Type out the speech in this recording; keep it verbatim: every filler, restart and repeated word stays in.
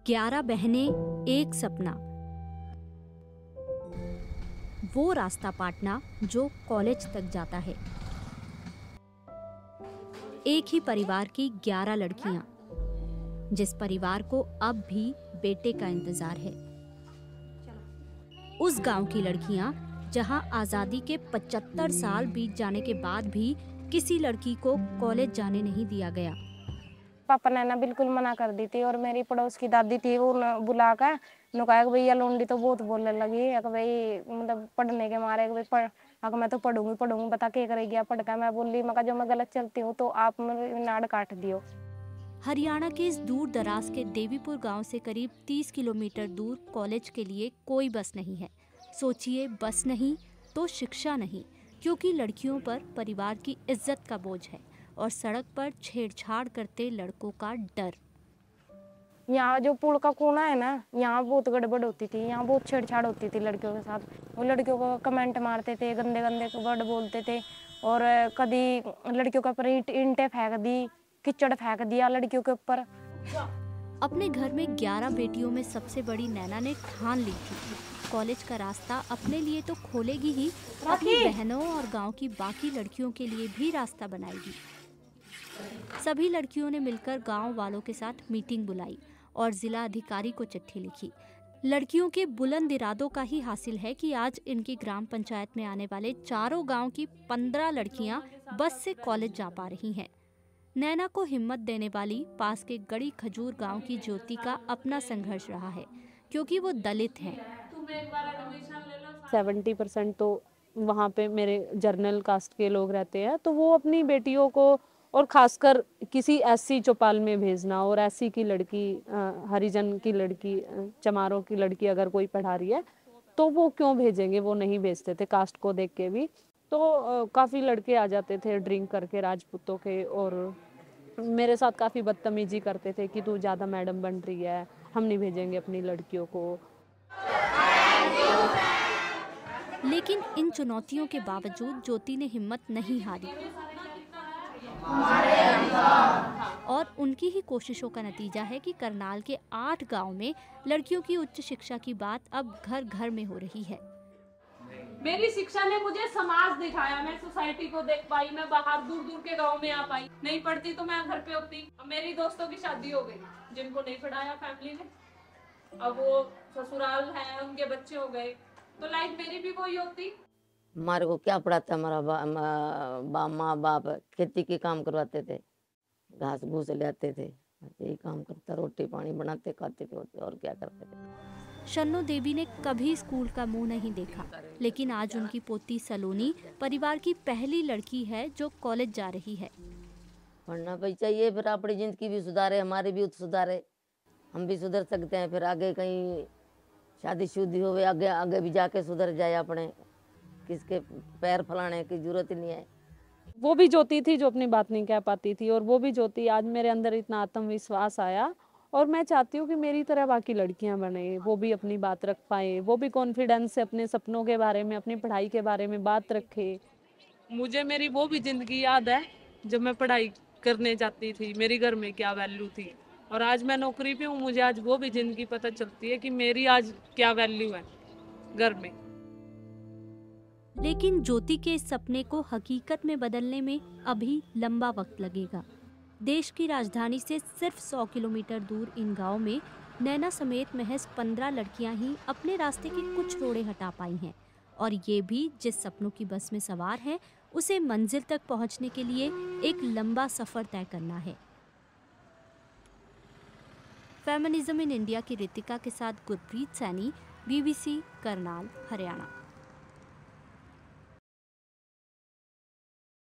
ग्यारह बहनें एक सपना, वो रास्ता पाटना जो कॉलेज तक जाता है। एक ही परिवार की ग्यारह लड़कियां, जिस परिवार को अब भी बेटे का इंतजार है। उस गांव की लड़कियां जहां आजादी के पचहत्तर साल बीत जाने के बाद भी किसी लड़की को कॉलेज जाने नहीं दिया गया। पापा ने ना बिल्कुल मना कर दी थी और मेरी पड़ोस की दादी थी, वो बुला कर न कहा कि भैया लोंडी तो बहुत बोलने लगी है कि भाई मतलब पढ़ने के मारे भाई पढ़ अगर मैं तो पढ़ूंगी पढ़ूंगी बता के करेगी पढ़ कर। मैं बोली मैं जो मैं गलत चलती हूँ तो आप मेरे नाड़ काट दियो। हरियाणा के इस दूर दराज के देवीपुर गांव से करीब तीस किलोमीटर दूर कॉलेज के लिए कोई बस नहीं है। सोचिए, बस नहीं तो शिक्षा नहीं, क्योंकि लड़कियों पर परिवार की इज्जत का बोझ है और सड़क पर छेड़छाड़ करते लड़कों का डर। यहाँ जो पुल का कोना है ना, यहाँ बहुत गड़बड़ होती थी, यहाँ बहुत छेड़छाड़ होती थी लड़कियों के साथ। वो लड़कियों को कमेंट मारते थे, गंदे गंदे वर्ड बोलते थे और कभी लड़कियों के ऊपर ईंटें फेंक दी, कीचड़ फेंक दिया लड़कियों के ऊपर। अपने घर में ग्यारह बेटियों में सबसे बड़ी नैना ने ठान ली थी, कॉलेज का रास्ता अपने लिए तो खोलेगी ही, अपनी बहनों और गांव की बाकी लड़कियों के लिए भी रास्ता बनाएगी। सभी लड़कियों ने मिलकर गांव वालों के साथ मीटिंग बुलाई और जिला अधिकारी को चिट्ठी लिखी। लड़कियों के बुलंद इरादों का ही हासिल है कि आज इनकी ग्राम पंचायत में आने वाले चारों गांव की पंद्रह लड़कियां बस से कॉलेज जा पा रही हैं। नैना को हिम्मत देने वाली पास के गड़ी खजूर गांव की ज्योति का अपना संघर्ष रहा है, क्योंकि वो दलित हैं। सेवेंटी परसेंट तो वहाँ पे मेरे जर्नल कास्ट के लोग रहते हैं, तो वो अपनी बेटियों को और खासकर किसी एससी चौपाल में भेजना, और एससी की लड़की, हरिजन की लड़की, चमारों की लड़की अगर कोई पढ़ा रही है तो वो क्यों भेजेंगे, वो नहीं भेजते थे कास्ट को देख के भी। तो काफ़ी लड़के आ जाते थे ड्रिंक करके राजपूतों के, और मेरे साथ काफ़ी बदतमीजी करते थे कि तू ज़्यादा मैडम बन रही है, हम नहीं भेजेंगे अपनी लड़कियों को। लेकिन इन चुनौतियों के बावजूद ज्योति ने हिम्मत नहीं हारी और उनकी ही कोशिशों का नतीजा है कि करनाल के आठ गांव में लड़कियों की उच्च शिक्षा की बात अब घर घर में हो रही है। मेरी शिक्षा ने मुझे समाज दिखाया, मैं सोसाइटी को देख पाई, मैं बाहर दूर दूर के गांव में आ पाई। नहीं पढ़ती तो मैं घर पे होती। मेरी दोस्तों की शादी हो गई, जिनको नहीं पढ़ाया फैमिली ने, अब वो ससुराल है, उनके बच्चे हो गए, तो लाइफ मेरी भी वही होती। हमारे को क्या पढ़ाता, हमारा बा, बा, माँ बाप खेती के काम करवाते थे, घास भूस ले आते थे, यही काम करता, रोटी पानी बनाते खाते थे, और क्या करते थे। शन्नो देवी ने कभी स्कूल का मुंह नहीं देखा, लेकिन आज उनकी पोती सलोनी परिवार की पहली लड़की है जो कॉलेज जा रही है। पढ़ना भी चाहिए, फिर अपनी जिंदगी भी सुधारे, हमारी भी सुधारे, हम भी सुधर सकते हैं। फिर आगे कहीं शादी शुदी हो, आगे आगे भी जाके सुधर जाए, अपने किसके पैर फैलाने की जरूरत ही नहीं है। वो भी ज्योति थी जो अपनी बात नहीं कह पाती थी, और वो भी ज्योति आज मेरे अंदर इतना आत्मविश्वास आया, और मैं चाहती हूँ कि मेरी तरह बाकी लड़कियां बने, वो भी अपनी बात रख पाए, वो भी कॉन्फिडेंस से अपने सपनों के बारे में, अपनी पढ़ाई के बारे में बात रखे। मुझे मेरी वो भी जिंदगी याद है जब मैं पढ़ाई करने जाती थी, मेरी घर में क्या वैल्यू थी, और आज मैं नौकरी पे हूँ, मुझे आज वो भी जिंदगी पता चलती है कि मेरी आज क्या वैल्यू है घर में। लेकिन ज्योति के इस सपने को हकीकत में बदलने में अभी लंबा वक्त लगेगा। देश की राजधानी से सिर्फ सौ किलोमीटर दूर इन गांवों में नैना समेत महज पंद्रह लड़कियां ही अपने रास्ते के कुछ रोड़े हटा पाई हैं, और ये भी जिस सपनों की बस में सवार हैं, उसे मंजिल तक पहुंचने के लिए एक लंबा सफर तय करना है। फेमिनिज्म इन इंडिया की रितिका के साथ गुरप्रीत सैनी, बीबीसी करनाल, हरियाणा।